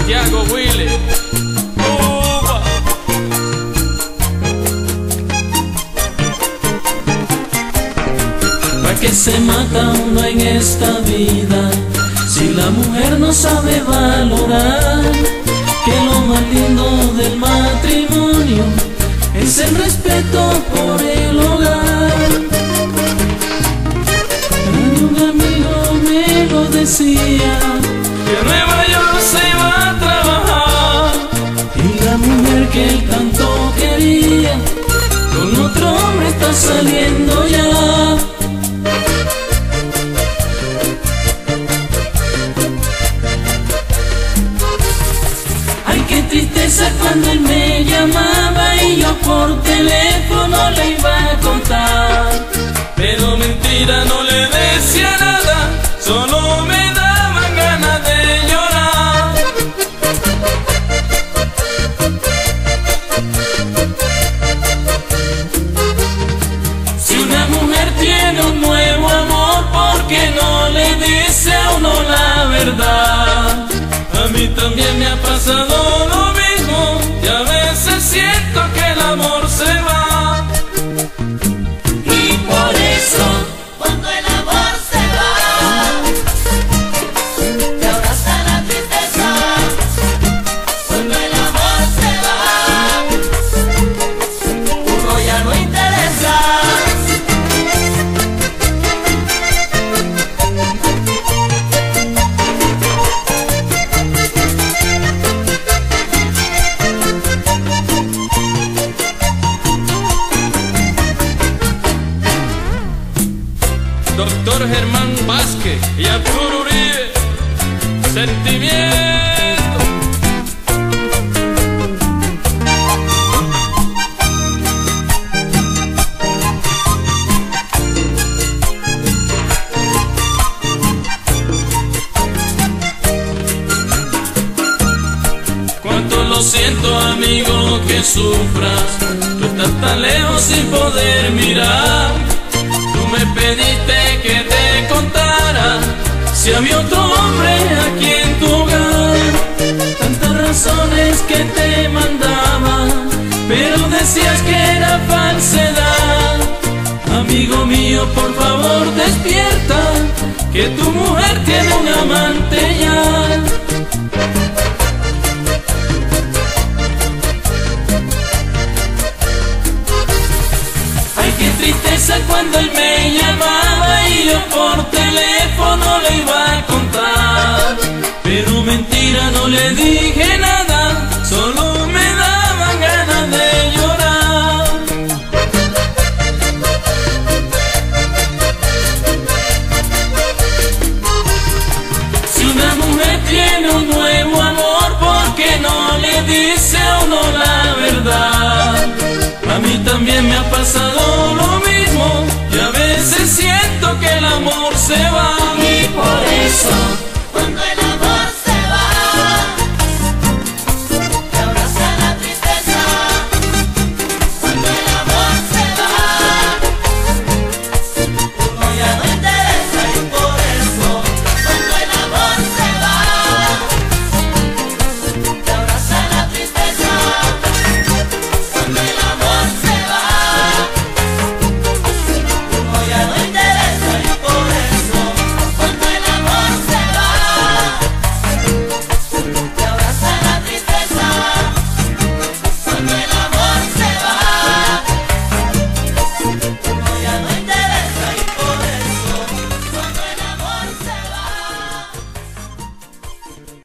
Santiago Willy. ¿Para qué se mata uno en esta vida si la mujer no sabe valorar? Que lo más lindo del matrimonio es el respeto por el hogar. Un amigo me lo decía, que en Nueva York se iba a trabajar, y la mujer que él tanto quería con otro hombre está saliendo ya. Ay, qué tristeza cuando él me llamaba y yo por teléfono le iba a contar, pero mentira, no le decía nada, solo me daban ganas de llorar. Si una mujer tiene un nuevo amor, ¿por qué no le dice a uno la verdad? A mí también me ha pasado lo mismo, y a veces siento que el amor se va. Y por eso, Cuando el amor se va, te abraza la tristeza. Cuando el amor se va, uno ya no interesa. Doctor Germán Vázquez y Arturo Uribe, Sentimiento. cuánto lo siento, amigo, que sufras. Tú estás tan lejos sin poder mirar. Tú me pediste que te contara si había otro hombre aquí en tu hogar. Tantas razones que te mandaba, pero decías que era falsedad. Amigo mío, por favor despierta, que tu mujer tiene un amante ya. Ay, qué tristeza cuando él me llama